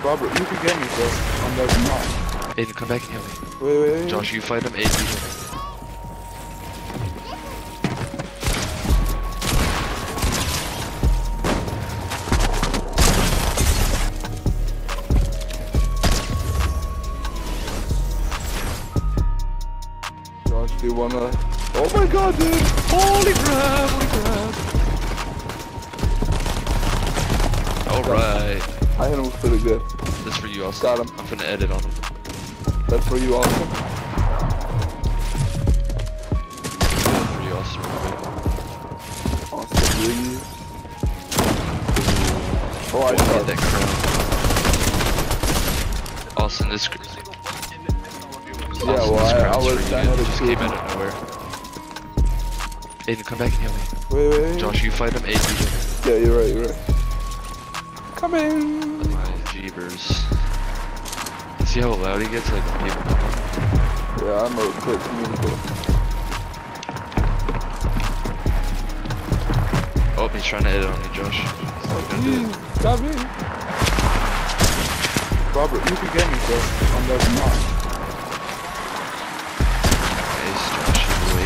Robert, you can get me, bro. I'm like, not. Aiden, come back and heal me. Wait. Josh, you fight him. Aiden, you heal me. Josh, do you wanna... Oh my god, dude! Holy crap! Holy crap! Alright. I hit him pretty good. That's for you, Austin. Got him. I'm finna edit on him. That's for you, Austin. That's for you, Austin. Austin, please. Oh, I Get shot. that crown. Austin, this... Yeah, well, I was trying to just came out of nowhere. Aiden, come back and heal me. Wait. Josh, you fight him. Aiden, you heal me. Yeah, you're right. Coming! My jeebers. See how loud he gets? Like, people. Yeah, I'm a quick communicator. Oh, he's trying to edit on me, Josh. Got me! Robert, you can get me, bro. I'm like, not. Nice, Josh, boy.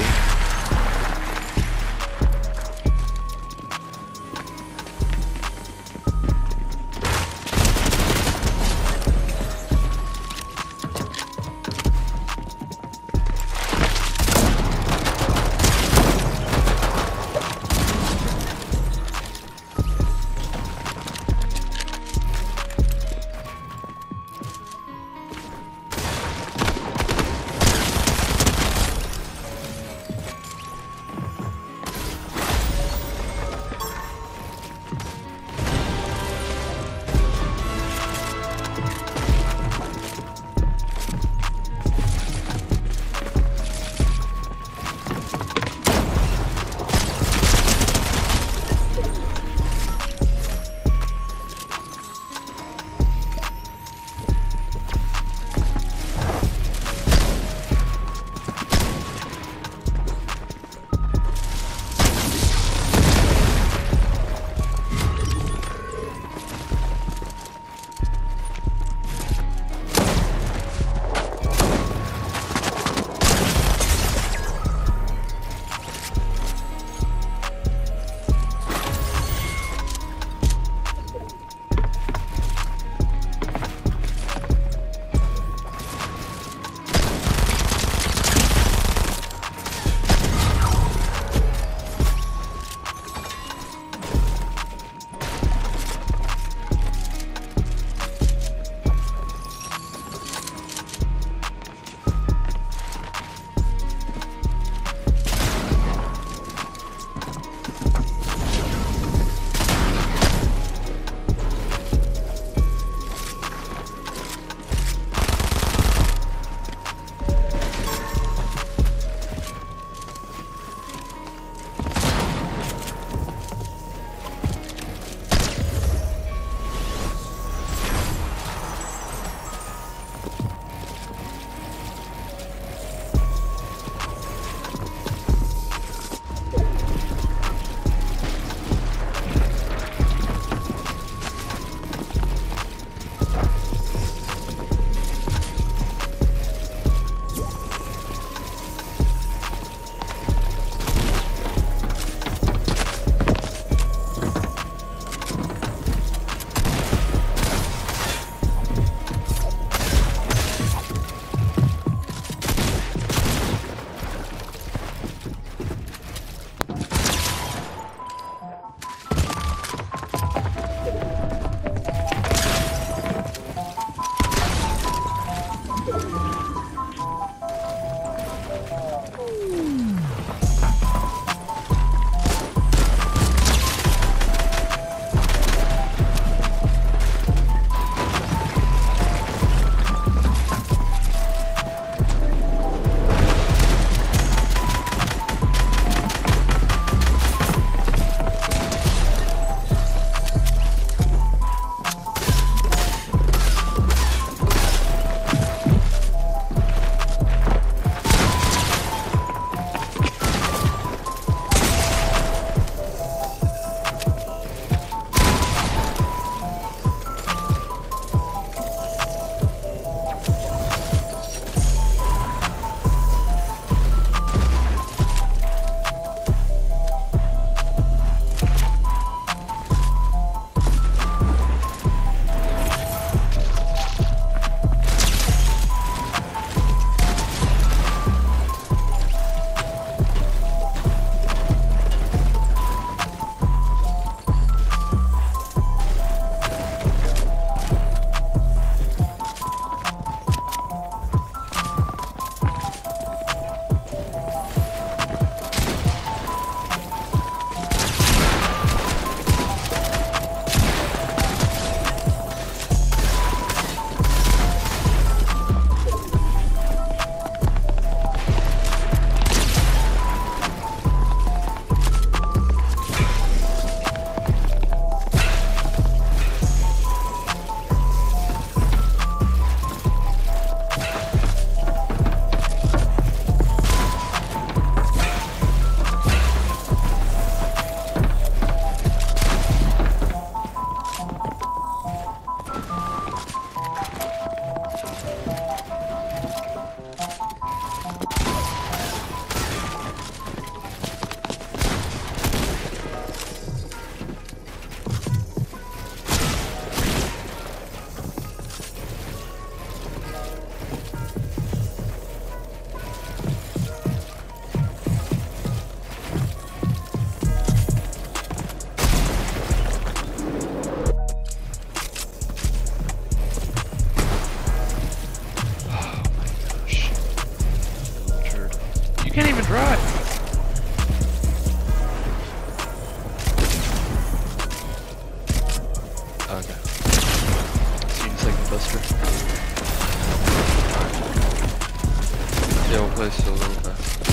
play solo, okay.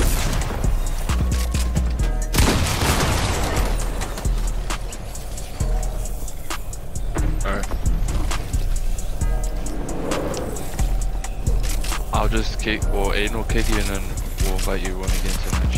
Alright. I'll just kick, or Aiden will kick you and then we'll invite you when we get into the match.